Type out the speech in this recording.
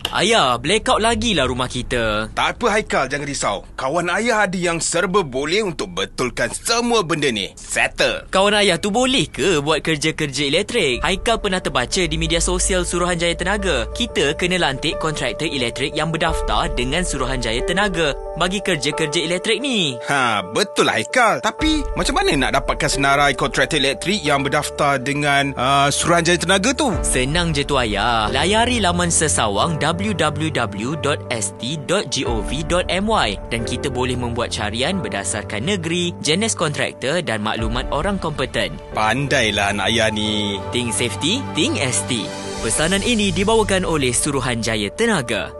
Ayah, blackout lagi lah rumah kita. Tak apa Haikal, jangan risau. Kawan ayah ada yang serba boleh untuk betulkan semua benda ni. Settle. Kawan ayah tu boleh ke buat kerja-kerja elektrik? Haikal pernah terbaca di media sosial Suruhanjaya Tenaga. Kita kena lantik kontraktor elektrik yang berdaftar dengan Suruhanjaya Tenaga bagi kerja-kerja elektrik ni. Betul lah Haikal. Tapi macam mana nak dapatkan senarai kontraktor elektrik yang berdaftar dengan Suruhanjaya Tenaga tu? Senang je tu ayah. Layari laman sesawang www.st.gov.my dan kita boleh membuat carian berdasarkan negeri, jenis kontraktor dan maklumat orang kompeten. Pandailah anak ayah ni. Think safety, think ST. Pesanan ini dibawakan oleh Suruhanjaya Tenaga.